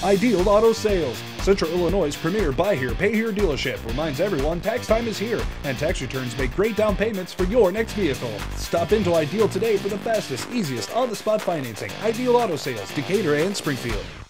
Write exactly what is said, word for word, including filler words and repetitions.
Ideal Auto Sales, Central Illinois' premier buy here, pay here dealership, reminds everyone tax time is here, and tax returns make great down payments for your next vehicle. Stop into Ideal today for the fastest, easiest, on-the-spot financing. Ideal Auto Sales, Decatur and Springfield.